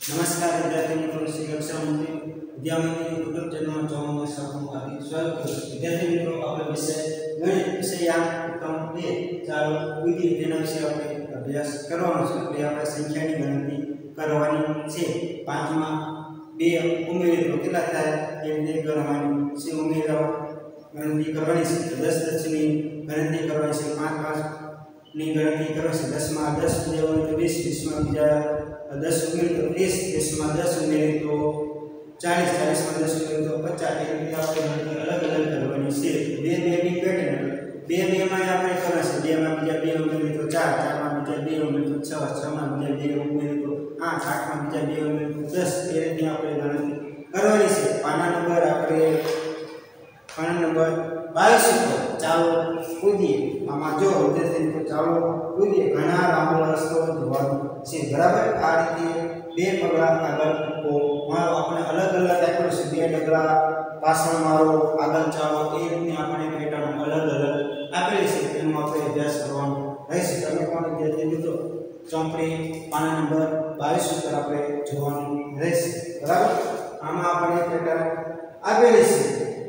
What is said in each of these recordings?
नमस्कार विद्यार्थी मित्रों, शिक्षा मंत्री विद्यामंदिर यूट्यूब चैनल में आपका स्वागत है। विद्यार्थी मित्रों, આપણે ગણિત વિષયમાં પ્રથમ બે ચાલો વિધિ તેના વિશે આપણે અભ્યાસ કરવાનો છે। એટલે આપણે સંખ્યાની ગણતરી કરવાની છે। 5 માં 2 ઉમેરીએ તો કેટલા થાય એ રીતે કરવાની છે। ઉમેરો ગણતરી કરવાની છે। 10 10 ની ગણતરી કરવાની છે। 5 5 ની ગણતરી કરવાની છે। 10 માં 10 ઉમેરો તો 20 20 માં બીજા 10 उमेर तो 30 30 में 10 उमेर तो 40 40 में 10 उमेर तो 50 એ રીતે આપણે ગણતરી અલગ અલગ કરવાની છે। બે બે ની પેટર્ન બે બે માં આપણે કરશે। બે માં બીજા 2 ઉમેર તો 4 4 માં બીજા 2 ઉમેર તો 6 6 માં બીજા 2 ઉમેર તો 8 8 માં બીજા 2 ઉમેર તો 10 એ રીતે આપણે ગણતરી કરવાની છે। પાના નંબર આપણે પાના નંબર 22 પર ચાલો કૂદીએ। આમાં જો વિદ્યાર્થી તો ચાલો કૂદીએ। ઘણા લાંબો રસ્તો જોવાનો છે, બરાબર। આ રીતે બે પગલા આગળ મૂકો મારો આપણે અલગ અલગ આપ્યું છે। બે ડગલા પાછળ મારો આગળ ચાલો એ રીતે આપણે પેટર્ન અલગ અલગ આપેલી છે, તેનો આપણે અભ્યાસ કરવાનો રહેશે। તમે પણ વિદ્યાર્થી મિત્રો ચોપડી પાના નંબર 22 પર આપણે જોવાનું રહેશે, બરાબર। આમાં આપણે પેટર્ન આપેલી છે,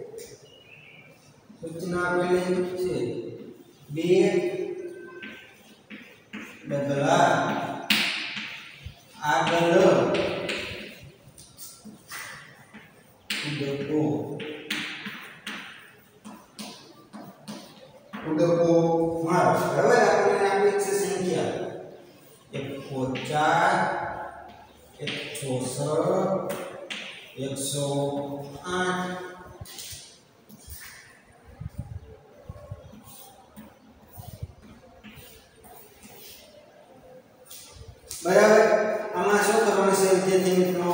સૂચના આપેલી છે। બે ડગલા આગળ કૂદકો મારો, બરાબર। આપણે આપી છે સંખ્યા 104 106 108 बराबर। आमा शू करवानुं छे विद्यार्थी मित्रों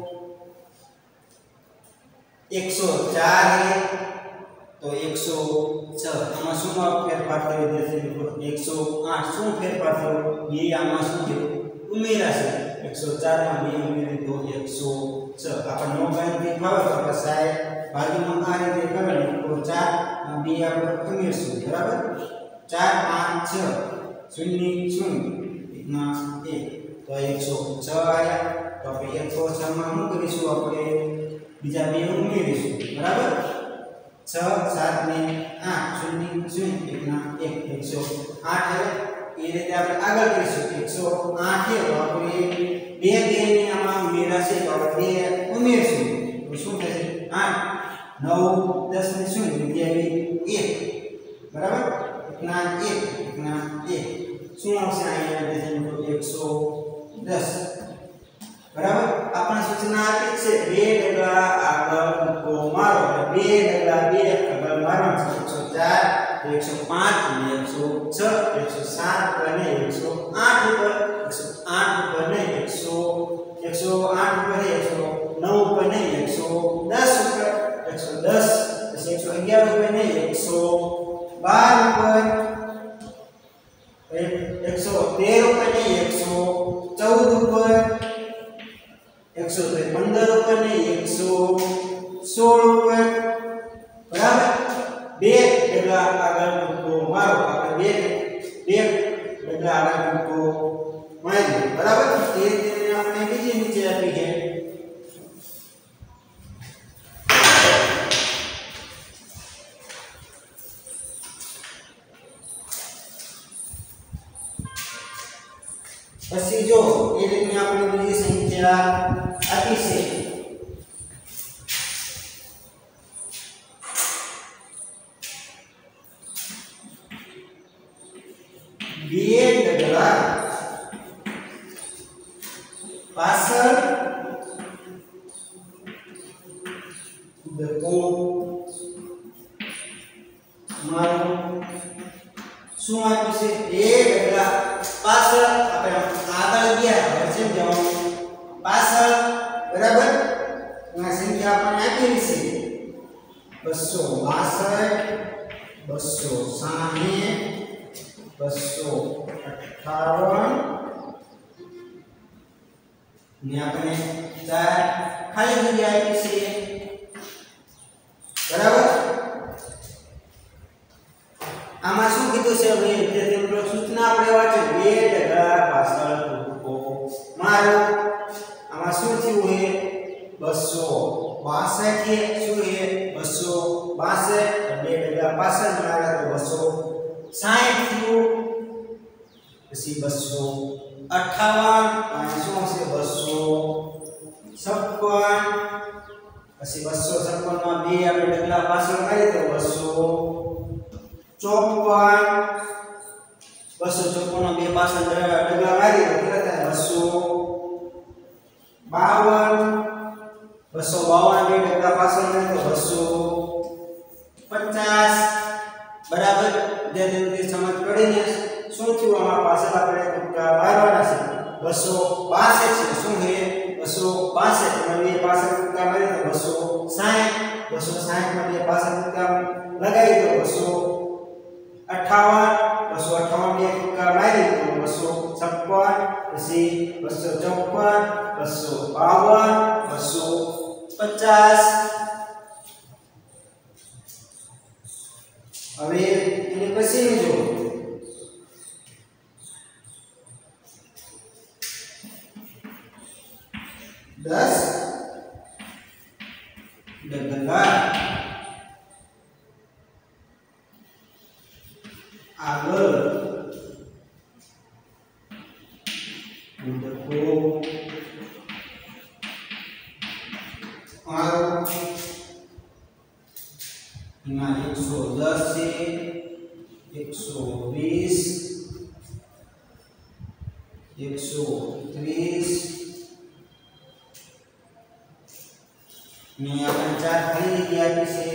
104 है तो 106 आमा शू फेरफार थयो विद्यार्थी मित्रों 108 शू फेरफार थयो ये आमा शू थयो उमेरा छे 104 માં 2 ઉમેરી તો 106 આપણે નો ગણતરી ફાવે તો આપણે સાહેબ ભાગીમાં આ રીતે કરવાની તો 4 માં 2 આપણે ઉમેરશું, બરાબર। 4 5 6 0 0 ના 1 तो 106 आया तो આપણે 106 માં શું કરીશું આપણે બીજા 2 ઉમેરીશું, બરાબર। 6 7 ને 8 0 0 1 ના 1 108 આવે એ રીતે આપણે આગળ કરીશું। 108 છે તો આપણે 2 2 ને આમાં ઉમેરાશે તો આપણે 2 ઉમેરશું તો શું થશે 8 9 10 ને 0 વિદ્યાર્થી 1, બરાબર। 1 ના 1 1 ના 1 શું આવશે અહીંયા વિદ્યાર્થી 110, बराबर। अपना सूचना आपी छे बे डगला आगळ मूको मारो, बे डगला बे आगळ मारो 104 105 ने 106 107 અને 108 ઉપર 108 ઉપર ને 108 ઉપર 109 ઉપર ને 110 ઉપર 110 પછી 111 ઉપર ને 112 ઉપર 113 ઉપર ને 114 ઉપર 115 ઉપર ને 116 ઉપર, બરાબર। બે ડગલા આગળ મૂકો મારો આપણે બે ડગલા આગળ મૂકો મારી, બરાબર। એ રીતે આપણે બીજી નીચે આપી છે પછી જો એ રીતે આપણે બીજી સંખ્યા આપી છે 2 ડગલા પાછળ કૂદકો મારો શું આપ્યું છે 2 ડગલા પાછળ આપણે આગળ ગયા હવે જવાનું પાછળ, બરાબર। આ સંખ્યા આપણે આપેલી છે 262 260 258 ને આપણે 4 ખાલી જગ્યા આપી છે, બરાબર। આમાં શું કીધું છે હવે વિદ્યાર્થી મિત્રો સૂચના આપણે વાંચો 2 ડગલા પાછળ કૂદકો મારો। આમાં कीधुं है 262 है शुं है 262 बे डगला पाछळ मारे तो 260 थयुं पछी 258 અને શું હશે 256 પછી 256 માં બે આપણે ડગલા પાછળ મારીએ તો 254 254 માં બે પાછળ ડગલા મારીએ તો કેટલા થાય 252 252 બે ડગલા પાછળ મારીએ તો 250 બરાબર વિદ્યાર્થીઓને સમજ પડી ને શું થયું આમાં પાછળ આપણે ટુકડા મારવાના છે 262 છે શું છે 262 માં બે પાછળ ટુકડા મારીએ તો 260 માં બે પાછળ ટુકડા લગાવી દો 258 બે ટુકડા મારી તો 256 પછી 254 252 250 હવે એની પછીનું જો 10 ડગલા આગળ કૂદકો મારો એમાં 110 છે 120 130 ને આપણે ચાર ખાલી જગ્યા આપી છે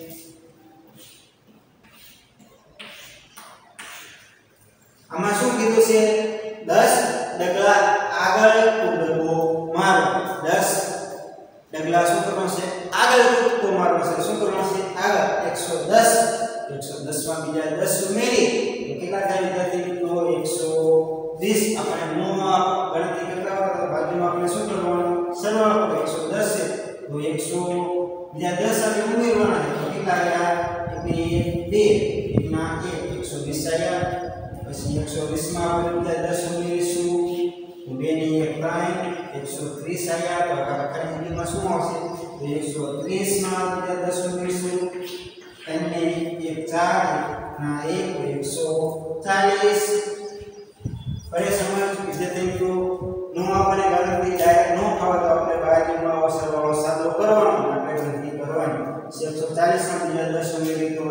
આમાં શું કીધું છે 10 ડગલા આગળ કૂદકો મારો 10 ડગલા શું કરવાનું છે આગળ કૂદકો મારવાનો છે શું કરવાનું છે આગળ 110 માં બીજા 10 ઉમેરી તો કેટલા થાય વિદ્યાર્થી મિત્રો 120 આપણે નો ગણતરી કરતા હોય તો બાજુમાં આપણે શું કરવાનું સરવાળો કરો 110 છે તો 100 બીજા 10 આપણે ઉમેરવાના છે તો કેટલા રહ્યા 1 2 1 120 આયા પછી 120 માં આપણે બીજા 10 ઉમેરીશું તો 2 ની 1 3 130 આયા તો આ ખાલી જગ્યામાં શું આવશે તો 130 માં બીજા 10 ઉમેરીશું અને 1 4 ના 1 140 અરે સમજ વિદ્યાર્થી મિત્રો નો આપણે ગણતરી ડાયરેક્ટ નો ખાવા તો આપણે બાજુમાં સરવાળો સાદો કરવાનો આપણે ગણતરી કરવાની 140 માં બીજા 10 ઉમેરી તો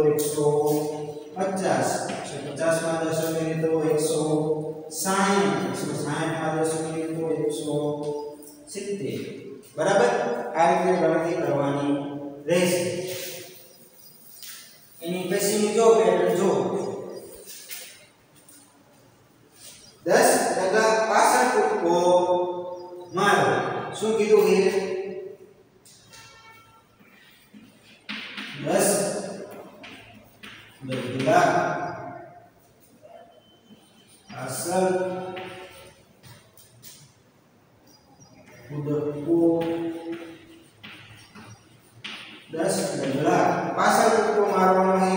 150 માં 10 ઉમેરી તો 160 માં 10 ઉમેરી તો 170 બરાબર આ રીતે ગણતરી કરવાની રહેશે એની પછીની જો પેટર્ન જો 10 ડગલા પાછળ કૂદકો મારો શું કીધું છે 10 ડગલા પાછળ કૂદકો 10 ડગલા પાછળ કૂદકો મારવાનો છે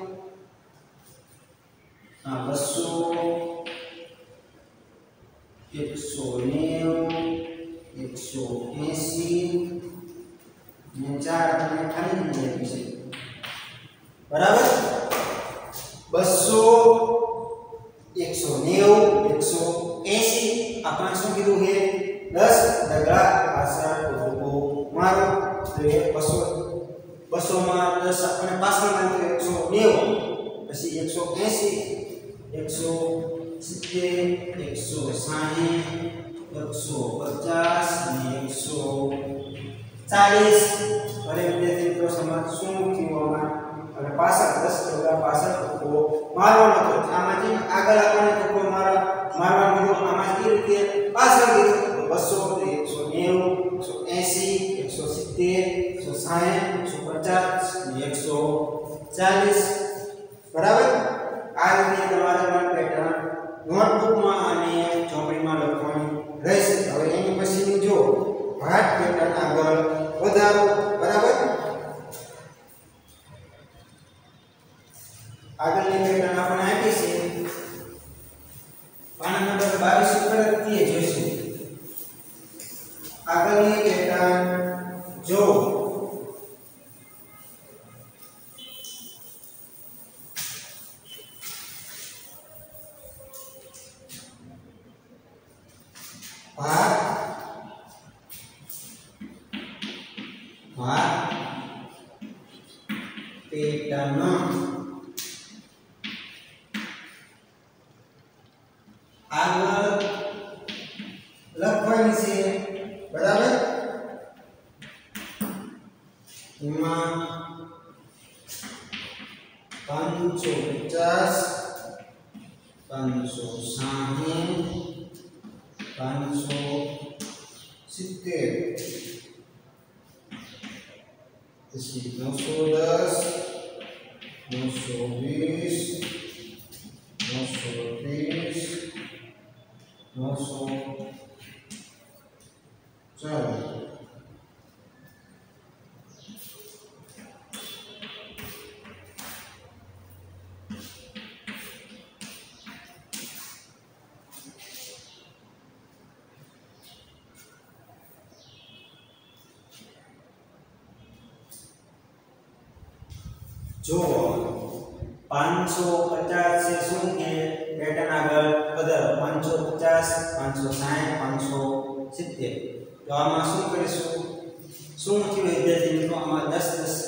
200 190 180 ને 4 આપણે ખાલી જગ્યા આપી છે બરાબર 200 190 180 આપણે શું કીધું છે 10 ડગલા પાછળ કૂદકો મારો તો 200 માં 10 આપણે પાછળ નાખીએ 190 પછી 180 170 160 150 અને 140 અરે વિદ્યાર્થી મિત્રો સમાજ શું થયું અને પાછળ 10 ડગલા પાછળ કૂદકો મારવાનો તો આમાંથી આગળ આપણને કૂદકો મારવાનો કીધું આમાં એ રીતે પાછળ કીધું 200 190 180 170 160 150 140 બરાબર આ રીતે તમારે પણ પેટર્ન નોટબુકમાં અને ચોપડીમાં લખવાની રહેશે હવે એની પછીની જો ભાટ પેટર્ન આગળ વધારો બરાબર આગળની પેટર્ન આપણે આપી છે પાના નંબર 22 ઉપર તે જોઈશું આગળની भाग पेटर्न આગળ લખવાની છે બરાબર એમાં 550 560 570 પછી 910 920 930 940 जो 550 से શું કે પેટર્ન આગળ વધારો 550 560 570 તો આમાં શું કરીશું શું થયું વિદ્યાર્થી મિત્રો આમાં 10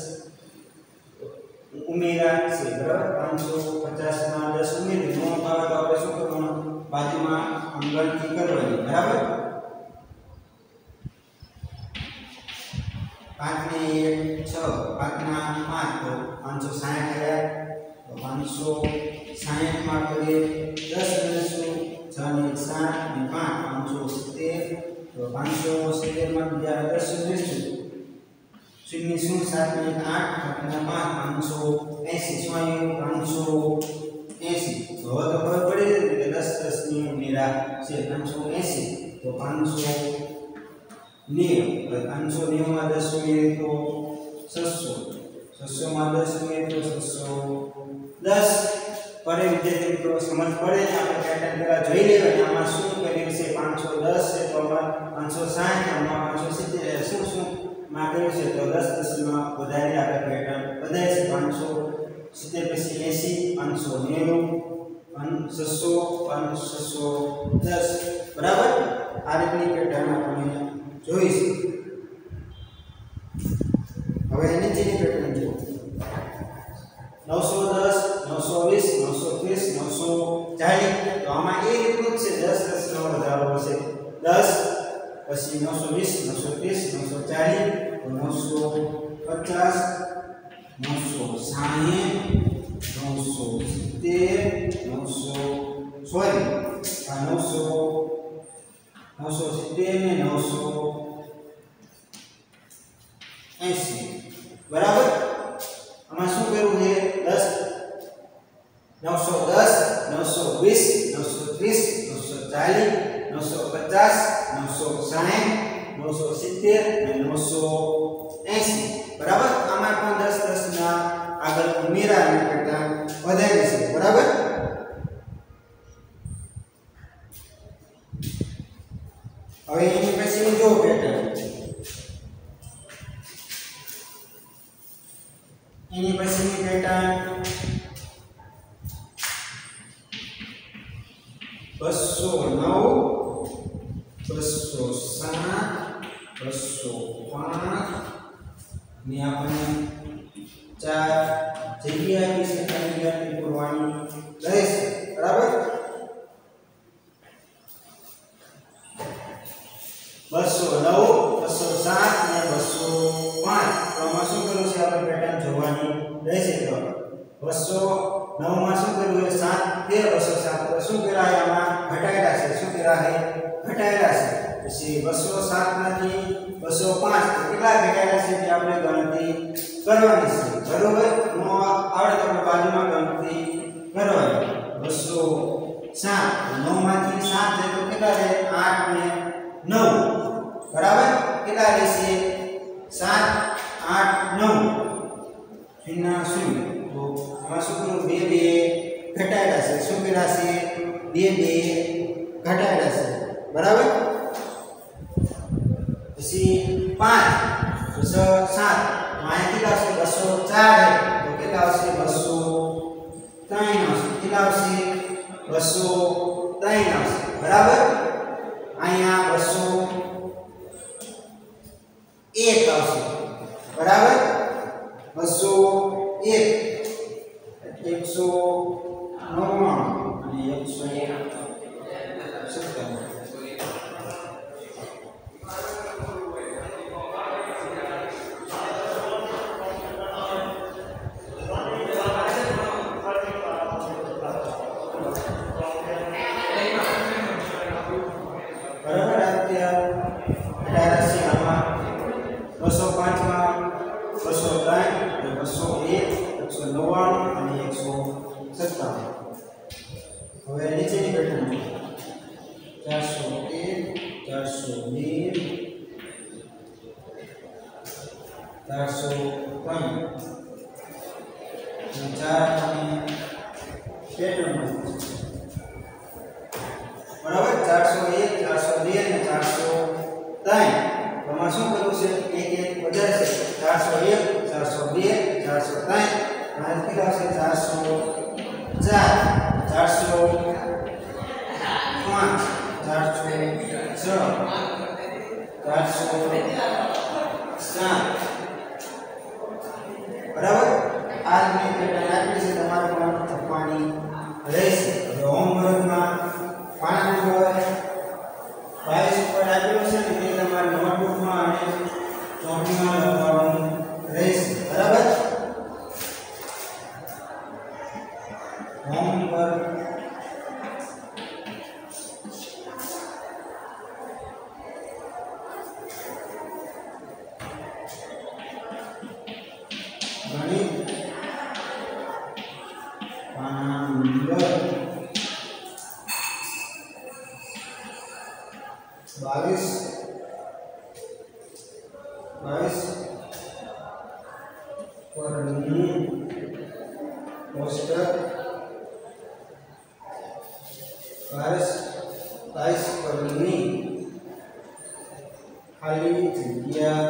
ઉમેરા છે બરાબર 550 માં 10 ઉમેરી નો આવે તો આપણે શું કરવાનું બાજુમાં ગણતરી કરવાની બરાબર 5 ને 1 6 5 ના 5 તો 560 થયા તો 560 માં કરીએ 10 ઉમેરશું 6 ને 7 ને 5 570 તો 570 માં બીજા 10 ઉમેરશું 0 શું 7 ને 8 ના 5 580 શું આવ્યું 580 તો હવે તો ખબર પડી જશે કે 10 10 ની ઉમેરા છે 580 તો 590 590 માં 10 ઉમેરીએ તો 600 600 માં 10 ઉમેરીએ તો 610 પડે વિદ્યાર્થી મિત્રો સમજ પડે ને આપણે પેટર્ન પેલા જોઈ લેવાની આમાં શું કર્યું છે 510 છે તો આમાં 560 આમાં 570 શું માં કર્યું છે તો 10 10 માં વધારે આપણે પેટર્ન બધાય છે 570 પછી 80 590 600 બરાબર આ રીતની પેટર્ન આપણે જોઈશું હવે નીચેની પેટર્ન જુઓ 910 920 930 940 તો આમાં એ રીતનું જ છે 10 10 નો વધારો હશે 10 પછી 920 930 940 950 બરાબર આમાં શું કરવું છે 10 910 920 930 940 950 960 970 અને 980 બરાબર આમાં પણ 10 10 ના આગળ ઉમેરાને કરતા વધારે છે બરાબર હવે એની પછીની જો પેટર્ન એની પછીની પેટર્ન 209 207 205 ને આપણે ચાર જગ્યા આપી છે જગ્યાની પૂરવાની રહેશે બરાબર 209 207 ને 205 આમાં શું કરવું છે આપણે પેટર્ન જોવાની રહેશે તો 209 માં શું કરવું છે 7 13 207 તો શું કરાય આમાં ઘટાડ્યા છે શું કરાય ઘટાડ્યા છે પછી 207 માંથી 205 તો કેટલા ઘટાડ્યા છે તે આપણે ગણતરી કરવાની છે બરોબર નો આવડે તો બાજુમાં ગણતરી કરવાની 207 9 માંથી 7 જાય તો કેટલા રહે 8 ને 9 બરાબર કેટલા રહેશે 7 8 9 0 તો આમાં શું કરું 2 ઘટાડ્યા છે શું કર્યા છે 2 ઘટાડ્યા છે બરાબર પછી 5 207 અહીંયા કેટલા આવશે 204 તો કેટલા આવશે 203 આવશે કેટલા આવશે 203 આવશે બરાબર અહીંયા 205 199 અને 157. હવે નીચેની પેટર્ન 401 402 403 અને 4 અને પેટર્ન બરાબર 401 402 અને 403. આમાં શું કરવું છે એક એક વધારે છે 401 402 403 અને કેટલા છે 404 બરાબર આ ની પેટર્ન આપી છે તમારે પણ લખવાની રહેશે. હવે હોમવર્કમાં પાના નંબર 22 ઉપર આપેલું છે ને તે તમારે નોટબુકમાં અને ચોપડીમાં લખવાનું રહેશે. બરાબર હોમવર્ક ગણિત પાના નંબર 22 પરનું પોસ્ટર 22 પરની ખાલી જગ્યા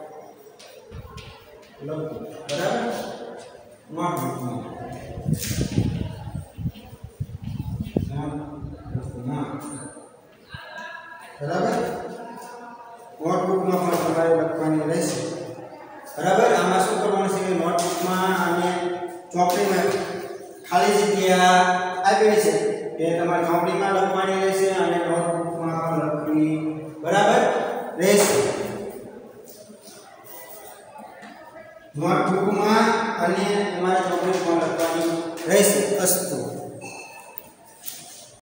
લખો. બરાબર નોટબુકમાં બરાબર નોટબુકમાં પણ તમારે લખવાની રહેશે. બરાબર આમાં શું કરવાનું છે નોટબુકમાં અને ચોપડીમાં ખાલી જગ્યા આપેલી છે તે તમારે ચોપડીમાં લખવાની રહેશે અને નોટબુકમાં પણ લખવી બરાબર રહેશે. નોટબુકમાં અને તમારે ચોપડીમાં લખવાની રહેશે. અસ્તુ.